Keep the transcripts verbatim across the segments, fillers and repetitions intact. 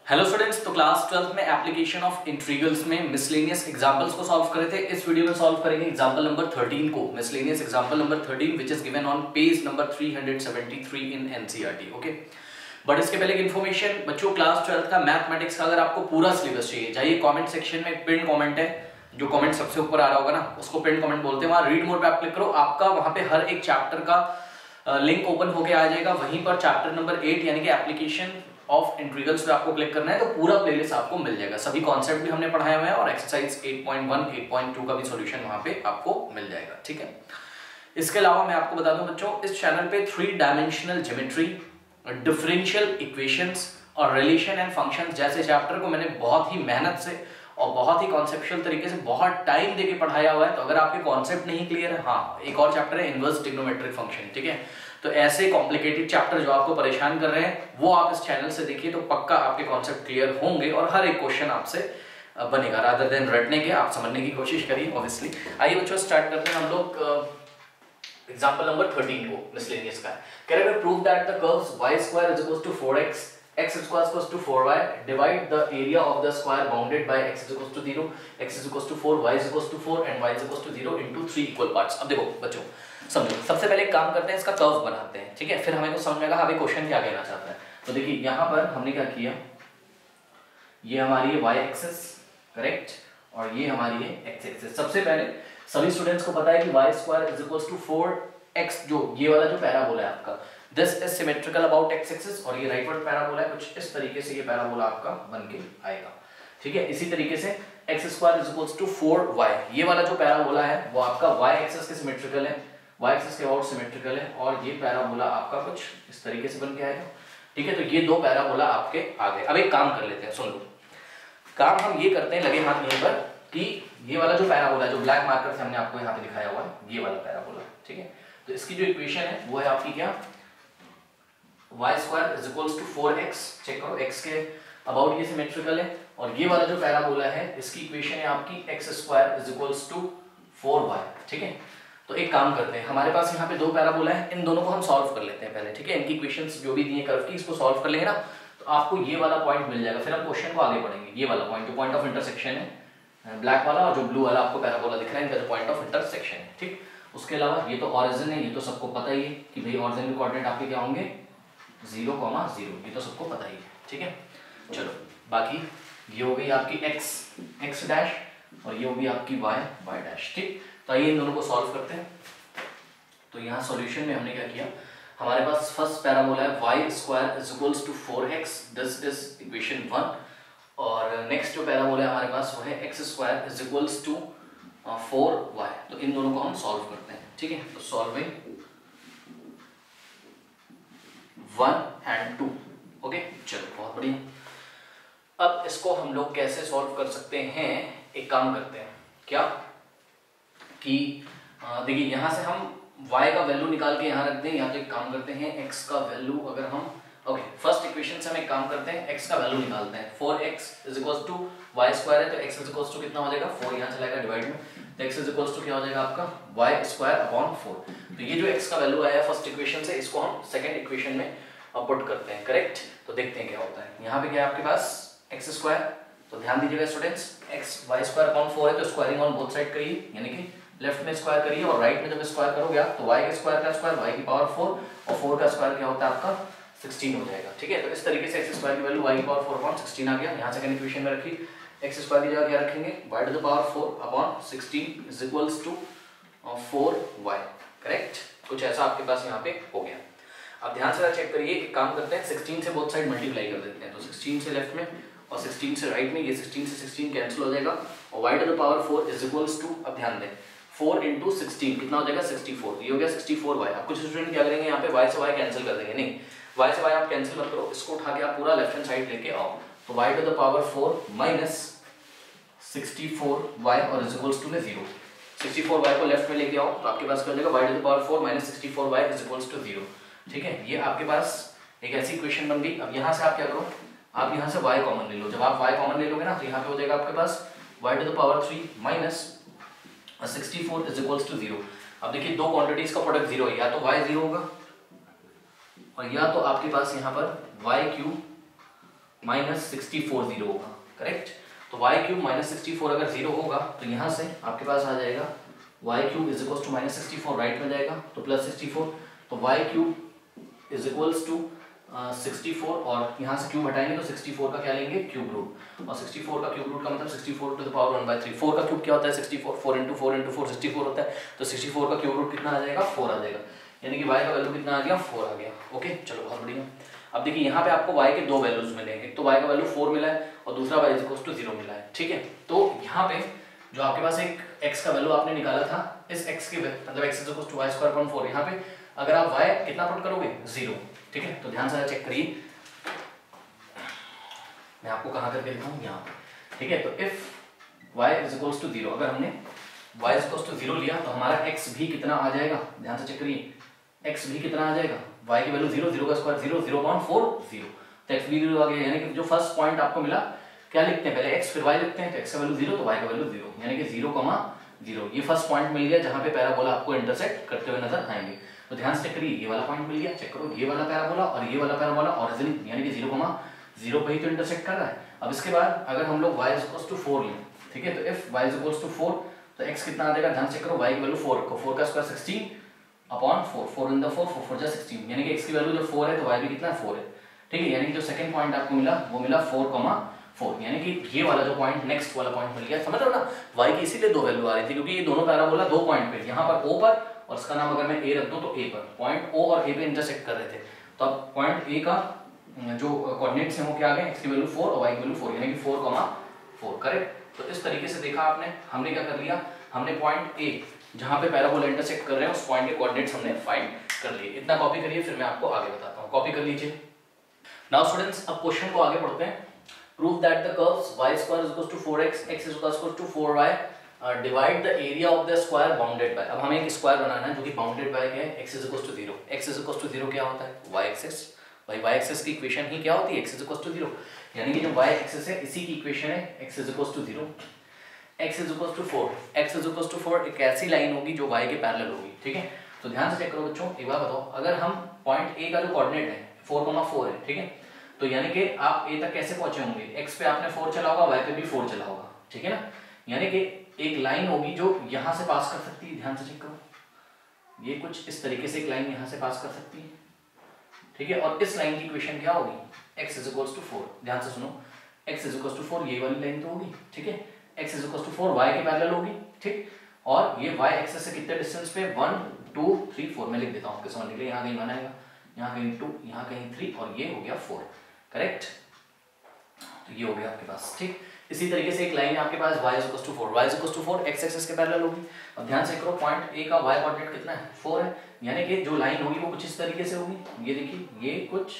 Hello students, तो class twelfth में application of integrals में मिसलेनियस एग्जांपल्स को सॉल्व करे थे। इस वीडियो में सॉल्व करेंगे एग्जांपल नंबर थर्टीन को, miscellaneous example number thirteen which is given on page number three seventy three in NCERT. Okay, but इसके पहले एक इन्फॉर्मेशन बच्चों, क्लास ट्वेल्थ का मैथमेटिक्स का अगर आपको पूरा सिलेबस चाहिए, जाइए कमेंट सेक्शन में पिन कमेंट है, जो कमेंट सबसे ऊपर आ रहा होगा ना उसको पिन कमेंट बोलते हैं। वहां रीड मोर पे आप क्लिक करो, आपका वहां पे हर एक चैप्टर का लिंक ओपन होके आ जाएगा। वहीं पर चैप्टर नंबर एट यानी कि एप्लीकेशन ऑफ इंटीग्रल्स पे आपको क्लिक करना है तो पूरा प्लेलिस्ट आपको मिल जाएगा। सभी कॉन्सेप्ट भी हमने पढ़ाए हुए हैं और exercise eight point one, eight point two का भी सॉल्यूशन वहां पे आपको मिल जाएगा। ठीक है, इसके अलावा मैं आपको बता दूं बच्चों, इस चैनल पे three dimensional geometry, differential equations और रिलेशन एंड फंक्शंस जैसे चैप्टर को मैंने बहुत ही मेहनत से और बहुत ही कॉन्सेप्चुअल तरीके से बहुत टाइम देके पढ़ाया हुआ है। तो अगर आपके कॉन्सेप्ट नहीं क्लियर है, हाँ एक और चैप्टर है इनवर्स ट्रिग्नोमेट्रिक फंक्शन। ठीक है, तो ऐसे कॉम्प्लिकेटेड चैप्टर जो आपको परेशान कर रहे हैं वो आप इस चैनल से देखिए, तो पक्का आपके कॉन्सेप्ट क्लियर होंगे और हर एक क्वेश्चन आपसे बनेगा। रादर देन रटने के आप समझने की कोशिश करिए ऑब्वियसली। आइए बच्चों स्टार्ट करते हैं हम लोग एग्जांपल नंबर थर्टीन को, मिसलेनियस का। कह रहे हैं prove that the curves y square is equals to four x, x square is equals to four y, divide the area of the square bounded by x is equals to zero, x is equals to four, y is equals to four and y is equals to zero into three equal parts। अब देखो बच्चों समझो, सबसे पहले एक काम करते हैं, इसका कर्व बनाते हैं। ठीक है, फिर हमें को समझ में आएगा हमें क्वेश्चन क्या कहना चाहता है। तो देखिए यहाँ पर हमने क्या किया, ये हमारी है y एक्सिस, करेक्ट, और ये हमारी है x एक्सिस। सबसे पहले सभी स्टूडेंट्स को पता है कि y square is equals to four x, जो ये वाला जो पैराबोला है आपका, this is symmetrical about x axis, और ये राइटवर्ड पैराबोला है, कुछ इस तरीके से ये पैराबोला आपका बन के आएगा। ठीक है, इसी तरीके से x square is equals to four y, ये वाला जो पैराबोला है वो आपका y एक्सिस के सिमेट्रिकल है, y एक्सिस के अबाउट सिमेट्रिकल है, और ये पैराबोला आपका कुछ इस तरीके से बन के आएगा। ठीक है, तो ये दो पैराबोला आपके आ गए। अब एक काम कर लेते हैं, सुन लो, काम हम ये करते हैं लगे हाथ यहीं पर कि ये वाला जो पैराबोला जो ब्लैक मार्कर से हमने आपको यहाँ पे दिखाया हुआ है, ये वाला पैराबोला। ठीक है, तो इसकी जो इक्वेशन है वो है आपकी क्या, y square is equals to four x, check करो x के अबाउट ये सिमेट्रिकल है, और ये वाला जो पैराबोला है इसकी इक्वेशन है आपकी x square is equals to four y. ठीक है, तो एक काम करते हैं, हमारे पास यहाँ पे दो पैराबोला है, इन दोनों को हम सॉल्व कर लेते हैं पहले। ठीक है, इनकी इक्वेशंस जो भी दिए कर्व की, इसको सॉल्व कर लेंगे ना तो आपको ये वाला पॉइंट मिल जाएगा। फिर हम क्वेश्चन को आगे बढ़ेंगे। ये वाला पॉइंट जो पॉइंट ऑफ इंटरसेक्शन है ब्लैक वाला, और जो ब्लू वाला आपको पैराबोला दिख रहा है इनका जो पॉइंट ऑफ इंटरसेक्शन है। ठीक, उसके अलावा ये तो ऑरिजिन है, ये तो सबको पता ही है कि भाई ऑरिजिन के कोऑर्डिनेट आपके क्या होंगे, जीरो कॉमा जीरो, ये तो सबको पता ही है। ठीक है, चलो बाकी ये हो गई आपकी x x डैश, और ये होगी आपकी y y डैश। ठीक, तो आइए इन दोनों को सॉल्व करते हैं। तो यहाँ सॉल्यूशन में हमने क्या किया, हमारे पास फर्स्ट पैराबोला है y square is equals to four x, this is equation one, और नेक्स्ट जो पैराबोला है हमारे पास वो है x square is equals to four y. तो इन दोनों को हम सॉल्व करते हैं। ठीक है, तो solving one and two. Okay, चलो बहुत बढ़िया। अब इसको हम लोग कैसे सॉल्व कर सकते हैं, एक काम करते हैं क्या कि देखिए यहाँ से हम y का वैल्यू निकाल के यहाँ रख दें, या तो एक काम करते हैं x का वैल्यू अगर हम, ओके फर्स्ट इक्वेशन से हम एक काम करते हैं, x का वैल्यू निकालते हैं। Four x is equals to y square है, तो x इज इक्वल्स टू कितना हो जाएगा, फोर यहाँ चलाएगा डिवाइड में, तो x इज इक्वल्स टू क्या हो जाएगा आपका y स्क्वायर अपॉन फोर। तो ये जो x का वैल्यू आया फर्स्ट इक्वेशन से, इसको हम सेकंड इक्वेशन में पुट करते हैं, करेक्ट। तो देखते हैं क्या होता है। यहाँ पे क्या है आपके पास x स्क्वायर, तो ध्यान दीजिएगा students, x y square upon four है, तो स्क्वायरिंग ऑन बोथ साइड करिए, यानी कि लेफ्ट में स्क्वायर करिए और राइट में जब स्क्वायर करोगे आप तो y के स्क्वायर का स्क्वायर y की पावर फोर, और फोर का स्क्वायर क्या होता है आपका सिक्सटीन हो जाएगा। ठीक है, तो इस तरीके से x स्क्वायर की वैल्यू y की पावर फोर अपॉन सिक्सटीन आ गया। यहाँ सेकंड इक्वेशन में रखी, x स्क्वायर की जगह क्या रखेंगे, y to the power four upon sixteen is equals to four y, correct. कुछ ऐसा आपके पास यहाँ पे हो गया। अब ध्यान से चेक करिए, एक काम करते हैं, सिक्सटीन से बोथ साइड मल्टीप्लाई कर देते हैं। तो सिक्सटीन से लेफ्ट में और सिक्सटीन से राइट में, ये सिक्सटीन से सिक्सटीन कैंसिल हो जाएगा, और y to the power four is equals to, अब ध्यान दें, फोर इंटू सिक्सटीन कितना हो जाएगा सिक्सटी फोर, ये हो गया सिक्सटी फोर वाई। अब कुछ स्टूडेंट क्या करेंगे यहाँ पे y से y कैंसिल कर देंगे, नहीं y से y आप कैंसिल मत करो, इसको उठा के आप पूरा लेफ्ट हैंड साइड लेके आओ, तो y to the power four minus sixty four y और इज इक्वल्स टू में जीरो। सिक्सटी फोर वाई को लेफ्ट में लेके आओ तो आपके पास क्या हो जाएगा, y to the power four minus sixty four y is equals to zero. ठीक है, ये आपके पास एक ऐसी इक्वेशन बन गई। अब यहाँ से आप क्या करो, आप यहाँ से y कॉमन ले लो, जब आप y कॉमन ले लोगे ना तो यहाँ पे हो जाएगा आपके पास y to the power three minus sixty four is equals to zero. अब देखिए दो क्वांटिटीज का प्रोडक्ट जीरो है, या तो y जीरो होगा और या तो आपके पास यहाँ पर y cube minus sixty four zero होगा, करेक्ट। तो y cube minus sixty four अगर जीरो होगा तो यहाँ से आपके पास आ जाएगा y cube is equals to minus sixty four, right में जाएगा तो प्लस सिक्सटी फोर, तो y cube is equals to sixty four और यहाँ से क्यूब हटाएंगे तो सिक्सटी फोर का क्या लेंगे क्यूब रूट, और सिक्सटी फोर का क्यूब रूट का मतलब sixty four to the power one by three. Four का क्यूब क्या होता है sixty four, four into four into four sixty four होता है, तो सिक्सटी फोर का क्यूब रूट कितना आ जाएगा फोर आ जाएगा, यानी कि y का वैल्यू कितना आ गया फोर आ गया। ओके चलो बहुत बढ़िया। अब देखिए यहाँ पे आपको y के दो वैल्यूज मिले हैं, एक तो y का वैल्यू फोर मिला है और दूसरा y is equal to zero मिला है, ठीक है। तो यहाँ पे जो आपके पास एक x का वैल्यू आपने निकाला था, इस x के मतलब x is equal to y square upon four, यहाँ पे अगर आप y कितना पुट करोगे जीरो, ठीक है। तो ध्यान से चेक करिए, मैं आपको कहाँ करके दिखाऊँ यहाँ पे, ठीक है। तो if y is equal to zero, अगर हमने y is equal to zero लिया तो हमारा x भी कितना आ जाएगा, ध्यान से चेक करिए, x भी कितना आ जाएगा, y की वैल्यू जीरो, जीरो का square zero, zero upon four zero, तो x भी जीरो आ गया। यानी कि जो फर्स्ट पॉइंट आपको मिला क्या लिखते हैं पहले x फिर y लिखते हैं, तो x का वैल्यू जीरो तो y का वैल्यू जीरो, यानी कि जीरो कमा जीरो, ये फर्स्ट पॉइंट मिल गया जहाँ पे पैराबोला आपको इंटरसेक्ट करते हुए नजर आएंगे। तो ध्यान से चेक करिए, ये वाला पॉइंट मिल गया, चेक करो ये वाला पैराबोला और ये वाला पैराबोला ओरिजिन यानी कि जीरो कमा जीरो पे ही तो इंटरसेक्ट कर रहा है। अब इसके बाद अगर हम लोग y is equal to four लें, ठीक है, तो if y is equal to four तो x कितना आ जाएगा, ध्यान से चेक करो, y की वैल्यू फोर रखो, फोर का square sixteen upon four, four in the four, four four जा सिक्सटीन, यानी कि x की वैल्यू जब फोर है तो y भी कितना है फोर है, ठीक है। यानी कि जो सेकंड पॉइंट आपको मिला वो मिला फोर कमा फोर, यानी कि ये वाला जो पॉइंट नेक्स्ट वाला पॉइंट मिल गया, समझ रहे हो ना। y की इसीलिए दो वैल्यू आ रही थी क्योंकि ये दोनों पैराबोला दो पॉइंट पे, यहाँ पर o पर और इसका नाम अगर मैं a रख दूं तो a पर, पॉइंट o और a पे इंटरसेक्ट कर रहे थे। तो अब पॉइंट a का जो कोऑर्डिनेट्स हैं वो क्या आ गए, x की वैल्यू फोर और y की वैल्यू फोर, यानी कि फोर कमा फोर, करेक्ट। तो इस तरीके से देखा आपने, हमने क्या कर लिया, हमने पॉइंट a जहां पे पैराबोला इंटरसेक्ट कर रहे हैं उस पॉइंट के कोऑर्डिनेट्स हमने फाइंड कर लिए। इतना कॉपी करिए फिर मैं आपको आगे बताता हूं, कॉपी कर लीजिए। नाउ स्टूडेंट्स अब क्वेश्चन को आगे पढ़ते हैं। Prove that the curves y square is equal to four x, x is equal to four y, divide the area of the square bounded by. अब हमें एक स्क्वायर बनाना है जो कि बाउंडेड बाय क्या है, x is equal to zero. x is equal to zero क्या होता है, y एक्सिस, भाई y एक्सिस की इक्वेशन ही क्या होती है, x is equal to zero, यानी कि जो y एक्सिस है इसी की इक्वेशन है x is equal to zero. x is equal to four, x is equal to four एक ऐसी लाइन होगी जो y के पैरेलल होगी, ठीक है। तो ध्यान से चेक करो बच्चों, एक बार बताओ, अगर हम पॉइंट a का जो कोऑर्डिनेट है फोर कॉमा फोर है, ठीक है, तो यानी कि आप a तक कैसे पहुंचे होंगे, x पे आपने फोर चला होगा, y पे भी फोर चला होगा, ठीक है ना। यानी कि एक लाइन होगी जो यहां से पास कर सकती है, ध्यान से चेक करो, ये कुछ इस तरीके से एक लाइन यहां से पास कर सकती है, ठीक है। और इस लाइन की इक्वेशन क्या होगी, x is equal to four, ध्यान से सुनो, x is equal to four ये वाली लाइन तो होगी, ठीक है, x is equal to four y के पैरेलल होगी, ठीक, और ये y एक्सिस से कितने डिस्टेंस पे, वन टू थ्री फोर, मैं लिख देता हूं आपके समझने के लिए, यहाँ कहीं वन आएगा, यहाँ कहीं टू, यहाँ कहीं थ्री और ये हो गया फोर, करेक्ट। तो ये हो गया आपके पास, ठीक। इसी तरीके से एक लाइन है आपके पास y is equal to four, y is equal to four x axis के पैरेलल होगी। अब ध्यान से करो, पॉइंट a का y कोऑर्डिनेट कितना है, फोर है, यानी कि जो लाइन होगी वो कुछ इस तरीके से होगी, ये देखिए ये कुछ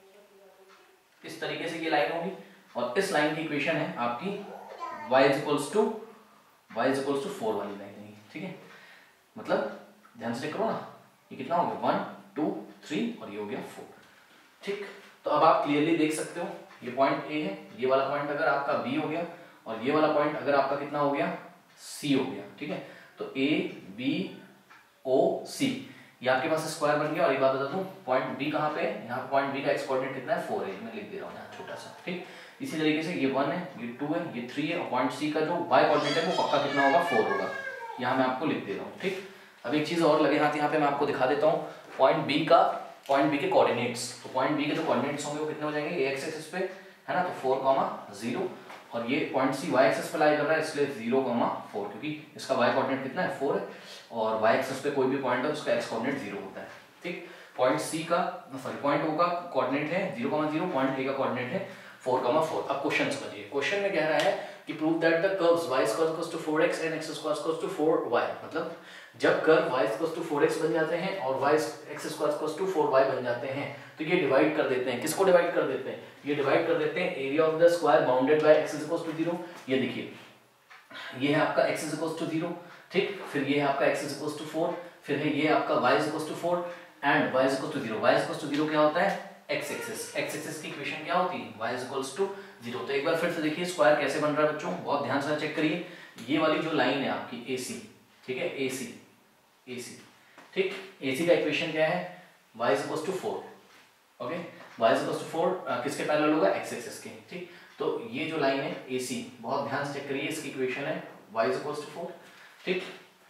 इस तरीके से ये लाइन होगी, और इस लाइन की इक्वेशन है आपकी y is equal to y is equal to four वाली लाइन है, ठीक है। मतलब ध्यान से चेक करो ना, ये कितना हो गया, वन टू थ्री और ये हो गया फोर, ठीक। तो अब आप क्लियरली देख सकते हो, ये पॉइंट A है, ये वाला पॉइंट अगर आपका B हो गया और ये वाला पॉइंट अगर आपका कितना हो गया, C हो गया, ठीक है। तो A B O C ये आपके पास स्क्वायर बन गया। और एक बात बता दूं, पॉइंट B कहाँ पे है, यहाँ पॉइंट B का एक्स कोऑर्डिनेट कितना है, फोर है, मैं लिख दे रहा हूँ यहाँ छोटा सा, ठीक। इसी तरीके से ये वन है, ये टू है, ये थ्री है, और पॉइंट C का जो y कोऑर्डिनेट है वो पक्का कितना होगा, फोर होगा, यहाँ मैं आपको लिख दे रहा हूँ, ठीक। अब एक चीज और लगे हाथ यहाँ पे मैं आपको दिखा देता हूँ, पॉइंट B का पॉइंट बी के कोऑर्डिनेट्स, तो पॉइंट बी के जो कोऑर्डिनेट्स होंगे वो कितने हो जाएंगे, एक्स एक्सिस पे है ना, तो फोर कॉमा जीरो, और ये पॉइंट सी वाई एक्सिस पे लाई कर रहा है इसलिए जीरो कॉमा फोर, क्योंकि इसका वाई कोऑर्डिनेट कितना है, फोर है, और वाई एक्सिस पे कोई भी पॉइंट है उसका एक्स कोऑर्डिनेट जीरो होता है, ठीक। पॉइंट सी का सॉरी पॉइंट ओ का कोऑर्डिनेट है zero comma zero, point A का कोऑर्डिनेट है फोर कॉमा फोर। अब क्वेश्चन समझिए, क्वेश्चन में कह रहा है कि prove that the curves y equals to four x and x equals to four y, मतलब जब curve y equals to four x बन जाते हैं और y x equals to four y बन जाते हैं तो ये डिवाइड कर देते हैं, किसको डिवाइड कर देते हैं, ये डिवाइड कर देते हैं area of the square bounded by x equals to zero. ये देखिए ये है आपका x इक्वल्स टू जीरो, ठीक, फिर ये है आपका x इक्वल्स टू फोर, फिर है ये आपका y equals to four and y equals to zero. y equals to zero क्या होता है, x एक्सिस, x एक्सिस की इक्वेशन क्या होती है, y इक्वल्स टू जीरो। तो एक बार फिर से देखिए स्क्वायर कैसे बन रहा है बच्चों, बहुत ध्यान से चेक करिए। ये वाली जो लाइन है आपकी A C, ठीक है, A C A C, ठीक, A C का इक्वेशन क्या है, y equals to four, okay. y is equals to four किसके पैरेलल होगा, x एक्सिस के, ठीक। तो ये जो लाइन है A C बहुत ध्यान से चेक करिए, इसकी इक्वेशन है y is equals to four, ठीक।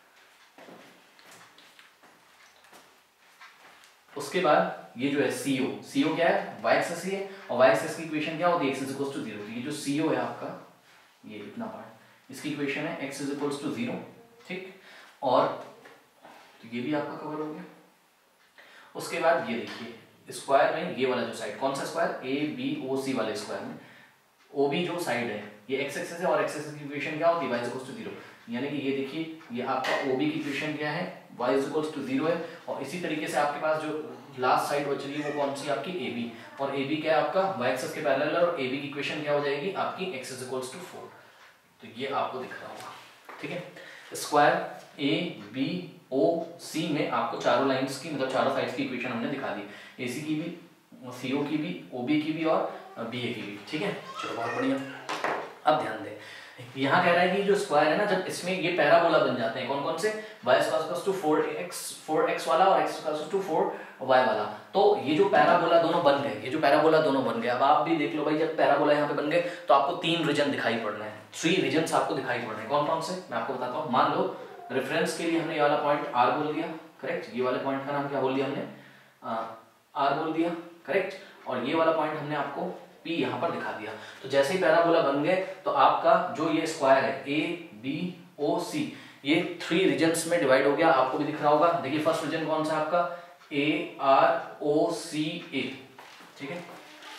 उसके बाद ये जो है C O, C O क्या है, y एक्सिस ही है, और y एक्सिस की इक्वेशन क्या होती है, x is equals to zero. ये जो C O है आपका, ये इतना पार्ट, इसकी इक्वेशन है x is equals to zero, ठीक। और तो ये भी आपका कवर हो गया। उसके बाद ये देखिए स्क्वायर में ये वाला जो साइड, कौन सा स्क्वायर, ए बी ओ सी वाले स्क्वायर में ओ बी जो साइड है ये एक्स एक्सिस है, और एक्स एक्सिस की इक्वेशन क्या होती है, y is equals to zero. यानी कि ये देखिए ये आपका O B की इक्वेशन क्या है, y is equals to zero है। और इसी तरीके से आपके पास जो लास्ट साइड बच रही है वो कौन सी आपकी A B, और A B क्या है आपका y एक्सिस के पैरेलल है, और A B की इक्वेशन क्या हो जाएगी आपकी x is equals to four. तो ये आपको दिख रहा होगा, ठीक है। Square A B O C में आपको चारों लाइंस की मतलब चारों साइड्स की इक्वेशन हमने दिखा दी, A C की भी, C O की भी, O B की भी और B A की भी, ठीक है। चलो बहुत बढ़िया। अब ध्यान दें, यहाँ कह रहा है कि जो स्क्वायर है ना, जब इसमें ये पैराबोला बन जाते हैं, कौन कौन से, y equals to four x four x वाला और x equals to four y वाला। तो ये जो पैराबोला दोनों बन गए, ये जो पैराबोला दोनों बन गए, अब आप भी देख लो भाई, जब पैराबोला यहाँ पे बन गए तो आपको तीन रीजन दिखाई पड़ रहे हैं, थ्री रीजन्स आपको दिखाई पड़ रहे हैं। कौन कौन से मैं आपको बताता हूँ। मान लो रेफरेंस के लिए हमने ये वाला पॉइंट R बोल दिया, करेक्ट। ये वाले पॉइंट का नाम क्या बोल दिया हमने, R बोल दिया, करेक्ट। और ये वाला पॉइंट हमने आपको P यहाँ पर दिखा दिया। तो जैसे ही पैराबोला बन गए तो आपका जो ये स्क्वायर है A B O C ये थ्री रीजन्स में डिवाइड हो गया, आपको भी दिख रहा होगा। देखिए फर्स्ट रीजन कौन सा आपका A R O C A, ठीक है।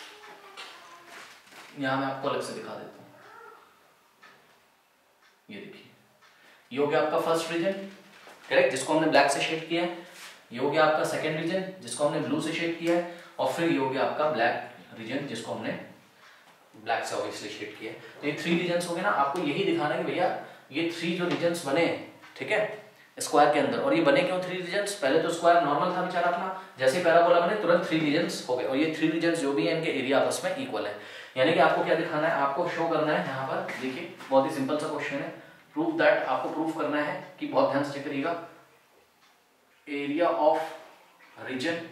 यहां मैं आपको अलग से दिखा देता हूं, ये देखिए ये हो गया आपका फर्स्ट रीजन, करेक्ट, जिसको हमने ब्लैक से शेड किया है। ये हो गया आपका सेकेंड रीजन जिसको हमने ब्लू से शेड किया है, और फिर ये हो गया आपका ब्लैक रीजन जिसको हमने ब्लैक से ऑब्वियसली शेड किया है। तो ये थ्री रीजन्स हो गए ना, आपको यही दिखाना है कि भैया ये थ्री जो रीजन्स बने, ठीक है, स्क्वायर के अंदर। और ये बने क्यों थ्री रीजन्स, पहले तो स्क्वायर नॉर्मल था बेचारा अपना, जैसे ही पैराबोला बने तुरंत थ्री रीजन्स हो गए, और ये थ्री रीजन्स जो भी है इनके एरिया आपस में इक्वल है। यानी कि आपको क्या दिखाना है, आपको शो करना है यहाँ पर, देखिए बहुत ही सिंपल सा क्वेश्चन है, प्रूव दैट, आपको प्रूफ करना है कि बहुत ध्यान से चेक करिएगा, area of region,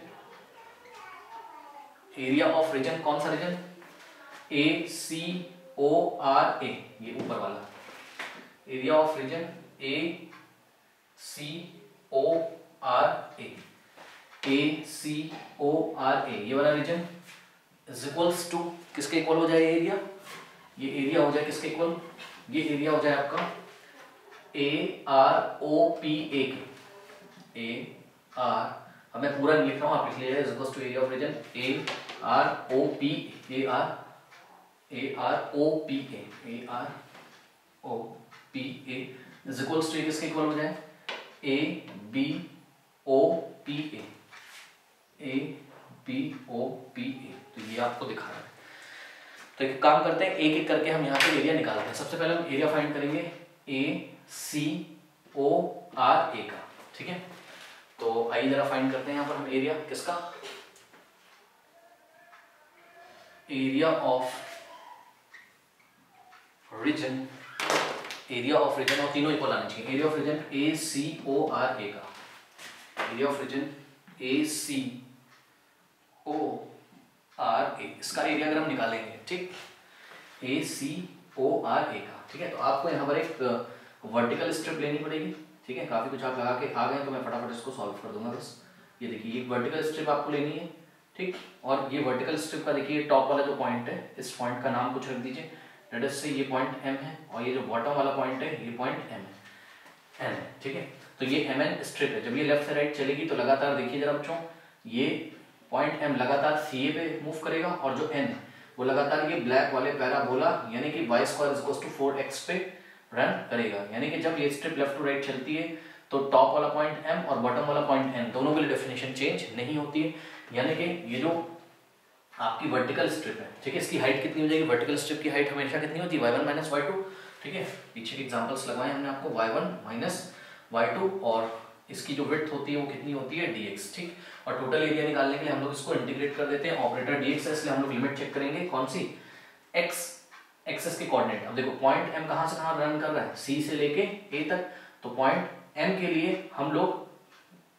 area of region, कौन सा reason, A C O R A, ये ऊपर वाला area of region A C O R A, A C O R A, ये वाला रीजन इज इक्वल्स टू किसके इक्वल हो जाए एरिया, ये एरिया हो जाए किसके इक्वल, ये एरिया हो जाए आपका ए आर ओ पी ए के, ए आर, अब मैं पूरा नहीं लिख रहा हूं, आप लिख लीजिए, is equals to area of region A R O P, A R A R O P A, A R O P A is equals to किसके इक्वल हो जाए, A B O P A, A B O P A. तो ये आपको दिखा रहा है। तो एक काम करते हैं, एक एक करके हम यहाँ पे एरिया निकालते हैं। सबसे पहले हम एरिया फाइंड करेंगे ए सी ओ आर ए का, ठीक है। तो आइए जरा फाइंड करते हैं यहाँ पर हम एरिया किसका, area of region, area of region, और तीनों इक्वल आने चाहिए, area of region A C O R A का, area of region A C O R A, इसका एरिया अगर हम निकालेंगे, ठीक, ए सी ओ आर ए का, ठीक है। तो आपको यहाँ पर एक वर्टिकल स्ट्रिप लेनी पड़ेगी, ठीक है। काफी कुछ आप लगा के आ गए तो मैं फटाफट इसको सॉल्व कर दूंगा बस। ये देखिए ये वर्टिकल स्ट्रिप आपको लेनी है, ठीक, और ये वर्टिकल स्ट्रिप का देखिए टॉप वाला जो पॉइंट है, इस पॉइंट का नाम कुछ रख दीजिए, लेट अस से ये पॉइंट M है, और ये जो बॉटम वाला पॉइंट है ये पॉइंट M है, N है, ठीक है। तो ये M N स्ट्रिप है, जब ये लेफ्ट से राइट चलेगी तो लगातार देखिए जरा बच्चों, ये पॉइंट M लगातार C A पे मूव करेगा, और जो N वो लगातार ये ब्लैक वाले पैराबोला यानी कि y square is equals to four x पे रन करेगा। यानी कि जब ये स्ट्रिप लेफ्ट टू राइट चलती है तो टॉप वाला पॉइंट M और बॉटम वाला पॉइंट N दोनों के लिए डेफिनेशन चेंज नहीं होती है। यानी कि ये जो आपकी वर्टिकल स्ट्रिप है, ठीक है, इसकी हाइट कितनी हो जाएगी, वर्टिकल स्ट्रिप की हाइट हमेशा कितनी होती है, y one minus y two, ठीक है। पीछे के एग्जांपल्स लगवाए हमने आपको, y one minus y two, और इसकी जो विड्थ होती है वो कितनी होती है dx, ठीक। और टोटल एरिया निकालने के लिए हम लोग इसको इंटीग्रेट कर देते हैं, ऑपरेटर dx है इसलिए हम लोग लिमिट चेक करेंगे कौन सी, x एक्सेस के कोऑर्डिनेट। अब देखो पॉइंट M कहां से कहां रन कर रहा है, C से लेके A तक, तो पॉइंट M के लिए हम लोग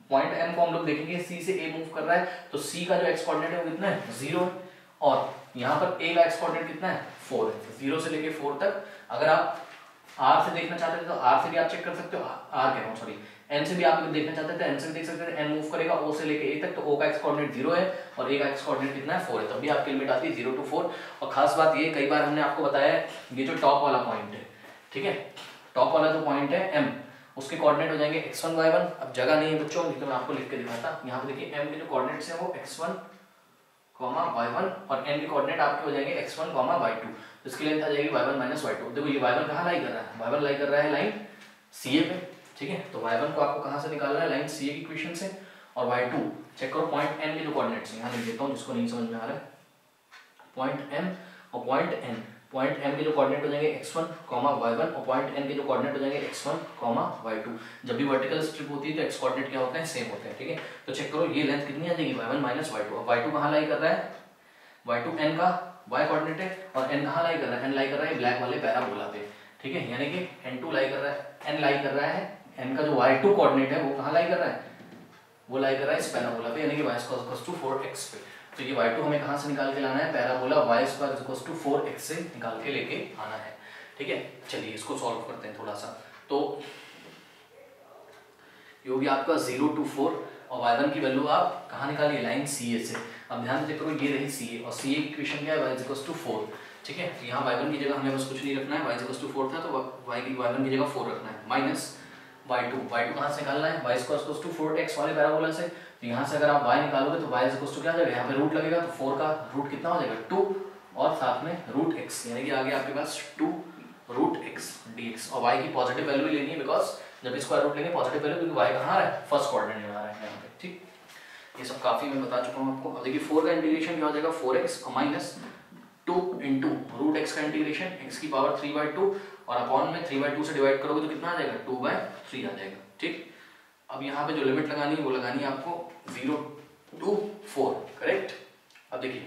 पॉइंट एम को हम लोग देखेंगे सी से ए मूव कर रहा है, तो सी का जो एक्स कोऑर्डिनेट है वो कितना है, जीरो है, और यहाँ पर ए का एक्स कोऑर्डिनेट कितना है, फोर है। जीरो से लेके फोर तक अगर आप आर से देखना चाहते थे तो आर से भी आप चेक कर सकते हो, आर कह रहा हूँ सॉरी, एन से भी आप देखना चाहते थे एन से भी देख सकते हैं, एन मूव करेगा ओ से लेके ए तक, तो ओ का एक्स कोऑर्डिनेट जीरो है और ए का एक्स कोऑर्डिनेट कितना है, फोर है, तब भी आपकी लिमिट आती है जीरो टू फोर। और खास बात ये, कई बार हमने आपको बताया है ये जो टॉप वाला पॉइंट है, ठीक है, टॉप वाला जो पॉइंट है एम, उसके कोऑर्डिनेट हो जाएंगे एक्स वन वाई वन। अब जगह नहीं है बच्चों, तो मैं आपको लिख के दिखाता, यहाँ पे देखिए एम के जो कोऑर्डिनेट्स हैं वो x one comma y one और एन के कोऑर्डिनेट आपके हो जाएंगे x one comma y two, तो इसकी लेंथ आ जाएगी y one minus y two. देखो ये वाई वन कहाँ लाई कर रहा है, वाई वन लाई कर रहा है लाइन सी ए पे, ठीक है, तो वाई वन को आपको कहाँ से निकालना है, लाइन सी ए की इक्वेशन से, और वाई टू चेक करो पॉइंट एन के जो कोऑर्डिनेट्स हैं, यहाँ लिख देता हूँ जिसको नहीं समझ में आ रहा है, पॉइंट एम और पॉइंट एन, पॉइंट एम के जो कोऑर्डिनेट हो जाएंगे x one comma y one और पॉइंट एन के जो कोऑर्डिनेट हो जाएंगे x one comma y two. जब भी वर्टिकल स्ट्रिप होती है तो एक्स कोऑर्डिनेट क्या होते हैं, सेम होते हैं, ठीक है। तो चेक करो ये लेंथ कितनी आ जाएगी, y one minus y two. अब वाई टू कहाँ लाई कर रहा है, वाई टू एन का वाई कोऑर्डिनेट है और एन कहाँ लाई कर रहा है, एन लाई कर रहा है ब्लैक वाले पैराबोला पे, ठीक है, यानी कि एन टू लाई कर रहा है, एन लाई कर रहा है, एन का जो वाई टू कोऑर्डिनेट है वो कहाँ लाई कर रहा है, वो लाई कर रहा है इस पैराबोला पे, यानी कि y square equals to four x पे। तो ये वाई टू हमें कहाँ से निकाल के लाना है, parabola y square equals to four x से निकाल के लेके आना है, ठीक है। चलिए इसको सॉल्व करते हैं थोड़ा सा। तो ये हो गया आपका जीरो टू फोर और वाई वन की वैल्यू आप कहाँ निकालिए, लाइन सी ए से। अब ध्यान से करो ये रही सी ए और सी ए की इक्वेशन क्या है, y इक्वल्स टू फोर, ठीक है। यहाँ वाई वन की जगह हमें बस कुछ नहीं रखना है, y इक्वल्स टू फोर था तो y की वाई वन की जगह फोर रखना है, minus y two, y two कहाँ से निकालना है, y square equals to four x वाले पैराबोला से। तो यहाँ से अगर आप y निकालोगे तो y इक्वल्स टू क्या आ जाएगा, यहाँ पे रूट लगेगा तो फोर का रूट कितना हो जाएगा, टू और साथ में रूट x, यानी कि आ गया आपके पास टू रूट x dx। और y की पॉजिटिव वैल्यू भी लेनी है, बिकॉज जब स्क्वायर रूट लेंगे पॉजिटिव वैल्यू, क्योंकि y कहाँ आ रहा है, फर्स्ट कोऑर्डिनेट में आ रहा है यहाँ पे, ठीक। ये सब काफी मैं बता चुका हूँ आपको। अब देखिए फोर का इंटीग्रेशन क्या हो जाएगा, फोर एक्स और minus two into root x का इंटीग्रेशन एक्स की पावर थ्री बाई टू और अपॉन में थ्री बाई टू से डिवाइड करोगे तो कितना आ जाएगा, टू बाई थ्री आ जाएगा, ठीक। अब यहाँ पे जो लिमिट लगानी है वो लगानी है आपको जीरो टू फोर, करेक्ट। अब देखिए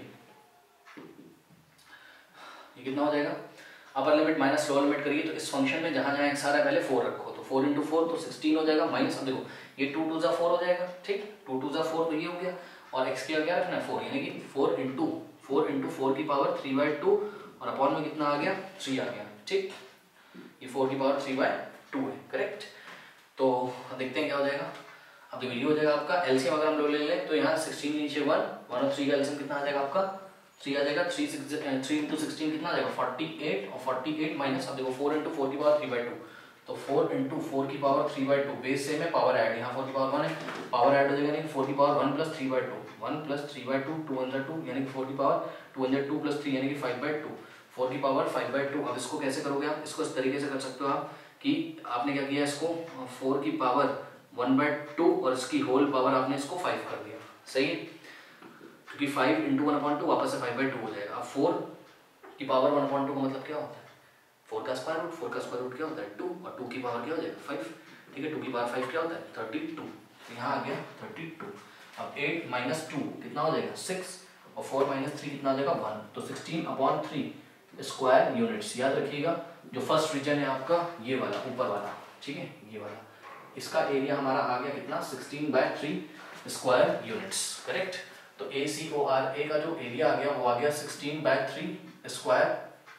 ये कितना हो जाएगा, upper limit minus lower limit करिए तो इस फंक्शन में जहां जहां एक्स आ रहा है पहले फोर रखो, तो फोर इंटू फोर तो सिक्सटीन हो जाएगा, माइनस अब देखो ये टू टू जा फोर हो जाएगा, ठीक, टू टू जा फोर तो ये हो गया और एक्स की क्या रखना है, फोर, यानी कि four into four into four की पावर थ्री बाई टू और अपॉन में कितना आ गया, थ्री आ गया, ठीक। ये फोर की पावर थ्री बाई टू है, करेक्ट। तो देखते हैं क्या हो जाएगा। अब देखो ये हो जाएगा आपका एलसीएम, अगर हम लोग ले लें तो यहाँ सिक्सटीन नीचे वन वन और थ्री का एलसीएम कितना आ जाएगा आपका, थ्री आ जाएगा, three six three into sixteen कितना आ जाएगा, फोर्टी एट और फोर्टी एट माइनस अब देखो फोर इंटू फोर की पावर थ्री बाई टू, तो फोर इंटू फोर की power three by two, base same है, पावर ऐड, यहाँ फोर की पावर वन है, पावर ऐड हो जाएगा, यानी फोर की power one plus three by two, one plus three by two, two अंदर टू, यानी फोर की पावर टू अंदर टू प्लस थ्री, यानी कि फाइव बाई टू, फोर की पावर फाइव बाई टू। अब इसको कैसे करोगे आप, इसको इस तरीके से कर सकते हो आप कि आपने क्या किया, इसको फोर की पावर वन बाई टू और इसकी होल पावर आपने इसको फाइव कर दिया, सही है, क्योंकि five into one upon two वापस से फाइव बाई टू हो जाएगा। अब फोर की पावर वन अपॉइंट टू का मतलब क्या होता है, फोर का स्क्वायर रूट, फोर का स्क्वायर रूट क्या होता है, टू, और टू की पावर क्या हो जाएगा, फाइव, ठीक है, टू की पावर फाइव क्या होता है, थर्टी टू, तो यहाँ आ गया थर्टी टू। अब एट माइनस टू कितना हो जाएगा, सिक्स, और फोर माइनस थ्री कितना आ जाएगा, वन, तो sixteen upon three square units. याद रखिएगा जो फर्स्ट रीजन है आपका ये वाला ऊपर वाला, ठीक है, ये वाला, इसका एरिया हमारा आ गया कितना, sixteen by three square units, correct. तो A C O R A का जो एरिया आ गया वो आ गया sixteen by three square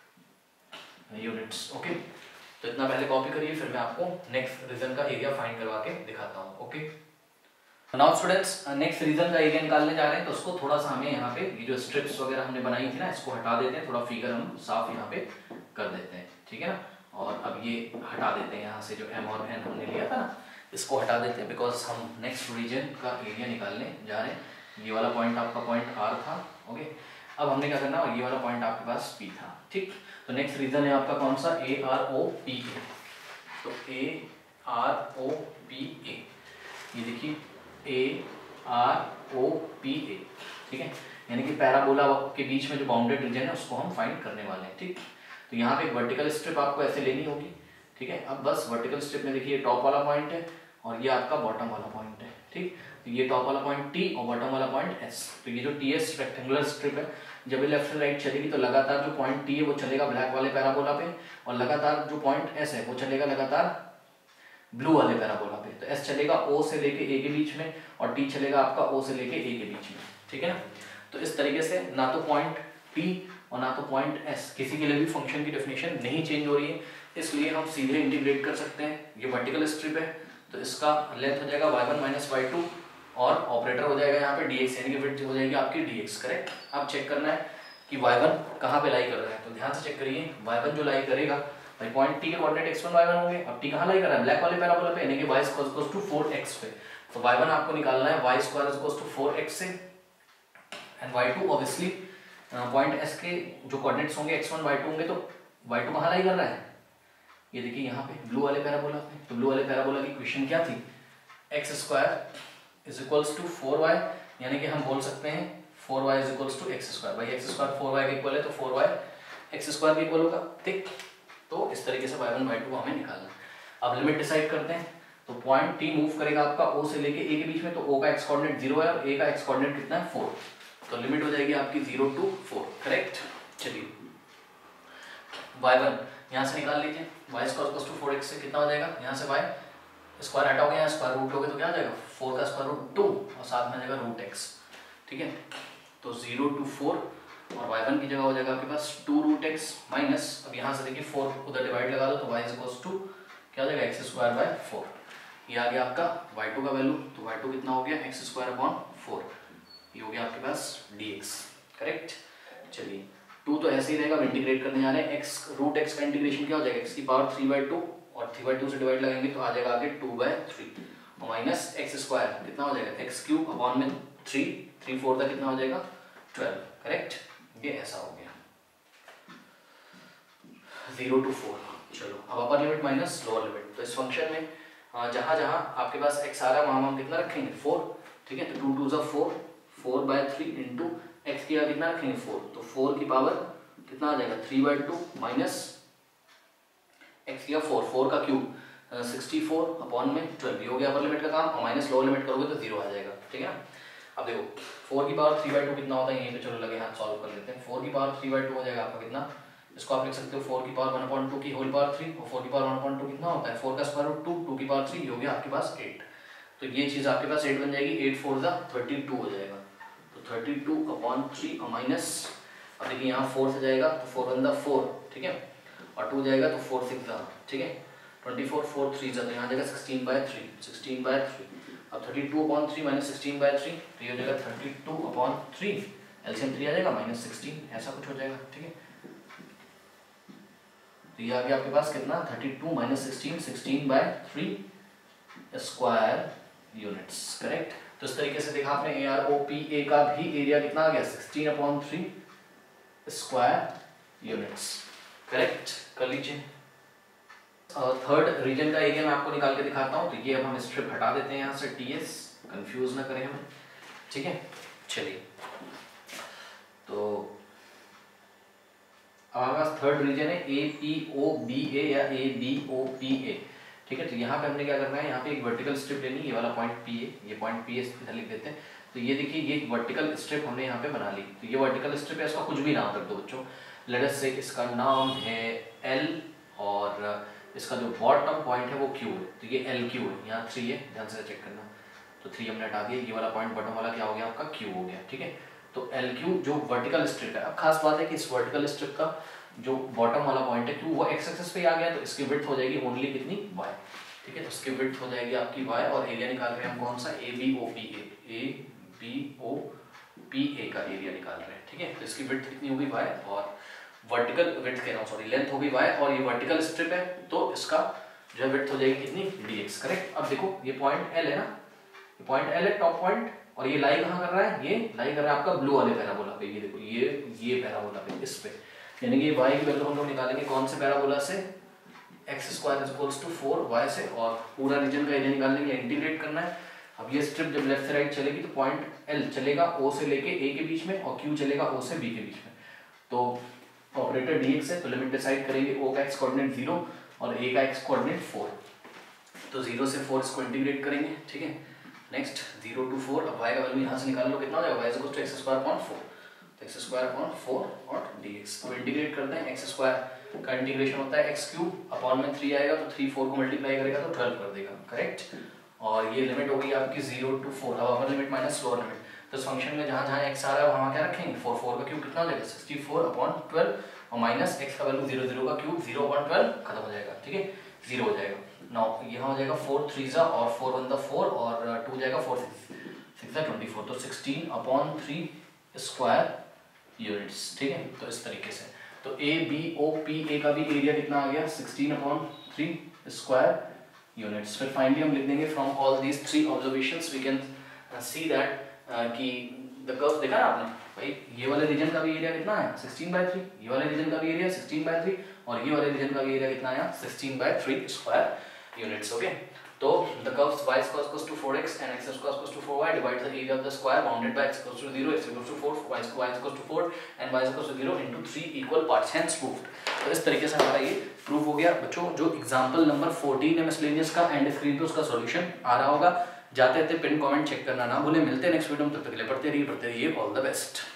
units, okay. तो इतना पहले कॉपी करिए, फिर मैं आपको नेक्स्ट रीजन का एरिया फाइंड करवा के दिखाता हूँ, okay. Now students next region का एरिया निकालने जा रहे हैं, तो उसको थोड़ा सा हमें यहाँ पे ये जो स्ट्रिप्स वगैरह हमने बनाई थी ना, इसको हटा देते हैं, थोड़ा फिगर हम साफ यहाँ पे कर देते हैं, ठीक है ना। और अब ये हटा देते हैं यहाँ से जो एम और एन हमने लिया था ना, इसको हटा देते हैं, बिकॉज हम नेक्स्ट रीजन का एरिया निकालने जा रहे हैं। ये वाला पॉइंट आपका पॉइंट आर था, ओके। अब हमने क्या करना, ये वाला पॉइंट आपके पास पी था, ठीक। तो नेक्स्ट रीजन है आपका कौन सा, ए आर ओ पी ए। तो ए आर ओ पी ए, ये देखिए ए आर ओ पी ए, ठीक है, यानी कि पैराबोला के बीच में जो बाउंडेड रीजन है उसको हम फाइंड करने वाले हैं, ठीक। तो यहाँ पे एक वर्टिकल स्ट्रिप आपको ऐसे लेनी होगी, ठीक है। अब बस वर्टिकल स्ट्रिप में देखिए टॉप वाला पॉइंट है और ये आपका बॉटम वाला पॉइंट है, ठीक। तो ये टॉप वाला पॉइंट टी और बॉटम वाला पॉइंट एस। तो ये जो टी एस रेक्टेंगुलर स्ट्रिप है, जब ये लेफ्ट से राइट चलेगी तो लगातार जो पॉइंट टी है वो चलेगा ब्लैक वाले पैराबोला पे, और लगातार जो पॉइंट एस है वो चलेगा लगातार ब्लू वाले पैराबोला पे। तो एस चलेगा ओ से लेके ए के बीच में और टी चलेगा आपका ओ से लेके ए के बीच में, ठीक है ना। तो इस तरीके से ना तो पॉइंट पी और ना तो पॉइंट एस, किसी के लिए भी फंक्शन की डेफिनेशन नहीं चेंज हो रही है, इसलिए हम सीधे इंटीग्रेट कर सकते हैं। ये वर्टिकल स्ट्रिप है तो इसका लेंथ हो जाएगा y one minus y two और ऑपरेटर हो जाएगा यहाँ पे dx, यानी कि विड्थ हो जाएगी आपकी dx, करेक्ट। अब चेक करना है कि वाई वन कहाँ पे लाई कर रहा है, तो ध्यान से चेक करिए। वाई वन जो लाई करेगा भाई पॉइंट टी के coordinate x one y one होंगे। अब टी कहाँ लाई कर रहा है, ब्लैक वाले पैराबोला पे, यानी कि y is equal to four x पे। तो वाई वन आपको निकालना है y square is equal to four x से, and y two obviously point S के जो कोऑर्डिनेट्स होंगे एक्स वन वाई टू होंगे, तो वाई टू कहाँ लाई कर रहा है, ये देखिए यहाँ पे ब्लू वाले पैराबोला पे। तो ब्लू वाले पैराबोला की इक्वेशन क्या थी, x square is equals to four y, यानी कि हम बोल सकते हैं four y is equals to x square. भाई एक्स स्क्वायर फोर वाई के इक्वल है तो फोर वाई एक्स स्क्वायर के इक्वल होगा, ठीक। तो इस तरीके से वाई वन वाई टू को हमें निकालना है। अब लिमिट डिसाइड करते हैं। तो पॉइंट टी मूव करेगा आपका ओ से लेके ए के बीच में, तो ओ का एक्स कोऑर्डिनेट जीरो है और ए का एक्स कोऑर्डिनेट कितना है, फोर। तो लिमिट हो जाएगी आपकी जीरो टू फोर, करेक्ट। चलिए वाई वन यहाँ से निकाल लीजिए, y square equal to four x से कितना हो जाएगा, यहाँ से वाई स्क्वायर हटाओगे, यहाँ स्क्वायर रूट लोगे तो क्या हो जाएगा, फोर का स्क्वायर रूट टू और साथ में आ जाएगा रूट एक्स, ठीक है। तो जीरो टू फोर और वाई वन की जगह हो जाएगा आपके पास टू रूट एक्स माइनस, अब यहाँ से देखिए फोर उधर डिवाइड लगा दो तो वाई इक्वल टू क्या हो जाएगा, एक्स स्क्वायर बाय फोर। ये आ गया आपका वाई टू का वैल्यू, तो वाई टू कितना हो गया, एक्स स्क्वायर अपॉन फोर, ये हो गया आपके पास डी एक्स, करेक्ट। चलिए टू तो ऐसे ही रहेगा, इंटीग्रेट करने जा रहे हैं, एक्स रूट एक्स का इंटीग्रेशन क्या हो जाएगा, एक्स की पावर थ्री बाई टू और थ्री बाई टू से डिवाइड लगाएंगे तो आ जाएगा आगे टू बाई थ्री और माइनस एक्स स्क्वायर कितना हो जाएगा, एक्स क्यूब अपॉन में थ्री, थ्री फोर का कितना हो जाएगा ट्वेल्व, करेक्ट। ये ऐसा हो गया जीरो टू फोर। चलो अब upper limit minus lower limit, तो इस फंक्शन में जहां जहां आपके पास एक्स आ रहा है वहां हम कितना रखेंगे, फोर, ठीक है। तो टू टू ज़ा four, four by three into x की कितना रखेंगे फोर, तो फोर की पावर कितना आ जाएगा three by two minus x किया फोर, फोर का क्यूब सिक्सटी फोर अपॉन में ट्वेल्व, ये हो गया अपर लिमिट का काम, और माइनस लोअर लिमिट करोगे तो जीरो आ जाएगा, ठीक है ना। अब देखो फोर की पावर थ्री बाई टू कितना होता है, यहीं पे चलो लगे हाथ सॉल्व कर लेते हैं। फोर की पावर थ्री बाई टू हो जाएगा आपका कितना, इसको आप लिख सकते हो फोर की पावर वन अपॉइंट टू की होल पावर थ्री, और फोर की पावर वन अपॉइंट टू कितना होता है, फोर का स्क्वायर रूट टू, टू की पावर थ्री, ये हो गया आपके पास एट। तो ये चीज़ आपके पास एट बन जाएगी, एट फोर ज़ा थर्टी टू हो जाएगा, तो थर्टी टू अपॉन थ्री और माइनस, अब देखिए यहाँ फोर से जाएगा तो फोर वन ज़ा फोर, ठीक है, और टू जाएगा तो फोर सिक्स ज़ा, ठीक है, ट्वेंटी फोर, फोर थ्री ज़ा, तो यहाँ जाएगा sixteen by three, sixteen by three. अब thirty two upon three minus sixteen by three, तो ये हो जाएगा thirty two upon three, LCM three आ जाएगा माइनस सिक्सटीन, ऐसा कुछ हो जाएगा, ठीक है। तो ये आ गया आपके पास कितना, thirty two minus sixteen, sixteen by three square units, correct. तो इस तरीके से देखा आपने ए आर ओ पी ए का भी एरिया कितना आ गया, sixteen upon three square units, correct. कर लीजिए थर्ड रीजन का एरिया मैं आपको निकाल के दिखाता हूँ। तो ये अब हम स्ट्रिप हटा देते हैं यहाँ से, टीएस कंफ्यूज ना करें हमें, ठीक है। चलिए तो अब हमारे पास थर्ड रीजन है ए पी ओ बी ए या ए बी ओ पी ए, ठीक है। तो यहाँ पे हमने क्या करना है, यहाँ पे एक वर्टिकल स्ट्रिप लेनी, ये वाला पॉइंट पी ए, ये पॉइंट पी ए इधर लिख देते हैं। तो ये देखिए ये एक वर्टिकल स्ट्रिप हमने यहाँ पे बना ली, तो ये वर्टिकल स्ट्रिप है, इसका कुछ भी नाम रख दो बच्चों, लेट अस से इसका नाम है एल और इसका जो बॉटम पॉइंट है वो क्यू है, तो ये एल क्यू है, यहाँ थ्री है, ध्यान से चेक करना, तो थ्री हमने हटा दिया, ये वाला पॉइंट बॉटम वाला क्या हो गया आपका क्यू हो गया, ठीक है। तो एल क्यू जो वर्टिकल स्ट्रिप है, अब खास बात है कि इस वर्टिकल स्ट्रिप का जो बॉटम वाला पॉइंट है क्यू वो एक्स एक्सिस पे आ गया, तो इसकी विड्थ हो जाएगी ओनली कितनी, वाई, ठीक है। तो इसकी विड्थ हो जाएगी आपकी वाई, और एरिया निकाल रहे हैं हम कौन सा, A B O P A, A B O P A का एरिया निकाल रहे हैं, ठीक है। तो इसकी विड्थ कितनी होगी वाई, और वर्टिकल विड्थ कह रहा हूँ सॉरी लेंथ होगी वाई, और ये वर्टिकल स्ट्रिप है तो इसका जो है विड्थ हो जाएगी कितनी, dx, करेक्ट। अब देखो ये पॉइंट एल है ना, ये पॉइंट एल है टॉप पॉइंट, और ये लाई कहाँ कर रहा है, ये लाई कर रहा है आपका ब्लू वाले पैराबोला पे, ये देखो ये ये पैराबोला पे, इस पे, यानी कि y की वैल्यू हम लोग निकालेंगे कौन से पैराबोला से, x square is equals to four y से, और पूरा रीजन का एरिया निकालने के लिए इंटीग्रेट करना है। अब ये स्ट्रिप जब लेफ्ट से राइट चलेगी तो पॉइंट एल चलेगा ओ से लेके ए के बीच में, और क्यू चलेगा ओ से बी के बीच में, तो ऑपरेटर dx है, तो लिमिट डिसाइड करेंगे o का x कोऑर्डिनेट जीरो और a का x कोऑर्डिनेट फोर, तो जीरो से फोर इसको इंटीग्रेट करेंगे, ठीक है। नेक्स्ट जीरो टू फोर, अब y का वैल्यू यहाँ से निकाल लो, कितना हो जाएगा, y equal to x square upon four, तो एक्स स्क्वायर अपॉन फोर और डी एक्स। अब इंटीग्रेट करते हैं, एक्स स्क्वायर का इंटीग्रेशन होता है एक्स क्यूब, अपॉन में थ्री आएगा तो थ्री फोर को मल्टीप्लाई करेगा तो ट्वेल्व कर देगा, करेक्ट। और ये लिमिट हो गई आपकी जीरो टू फोर। अब upper limit minus lower limit, तो इस फंक्शन में जहाँ जहाँ एक्स आ रहा है वहाँ क्या रखेंगे, फोर, फोर का क्यूब कितना हो जाएगा सिक्सटी फोर अपॉन ट्वेल्व, और माइनस एक्स का वैल्यू जीरो, जीरो का क्यूब जीरो अपॉन ट्वेल्व खत्म हो जाएगा, ठीक है, जीरो हो जाएगा। नाउ यहाँ हो जाएगा फोर थ्री जा और फोर वन दा फोर और टू जाएगा फोर सिक्स सिक्स जा ट्वेंटी फोर, तो sixteen upon three square units, ठीक है। तो इस तरीके से तो ए बी ओ पी ए का भी एरिया कितना आ गया, sixteen upon three square units. फिर फाइनली हम लिख देंगे from all these three observations we can see that कि द कर्व देखा ना आपने भाई, ये वाले रीजन का भी एरिया कितना है सिक्सटीन बाय थ्री, ये वाले रीजन का भी एरिया सिक्सटीन बाय थ्री, और ये वाले रीजन का भी एरिया कितना आया sixteen by three square units, okay. तो the curves y is equals to four x and x is equals to four y divides the area of the square bounded by x equals to zero, x equals to four, y is equals to four and y is equals to zero into three equal parts, hence proved। तो इस तरीके से हमारा ये prove हो गया बच्चों। जो एग्जांपल नंबर फोर्टीन है मिसलेनियस का, एंड स्क्रीन पे उसका सॉल्यूशन आ रहा होगा, जाते थे पिन कमेंट चेक करना ना भूले। मिलते हैं नेक्स्ट वीडियो में, तब तक के लिए पढ़ते रहिए पढ़ते रहिए, ऑल द बेस्ट।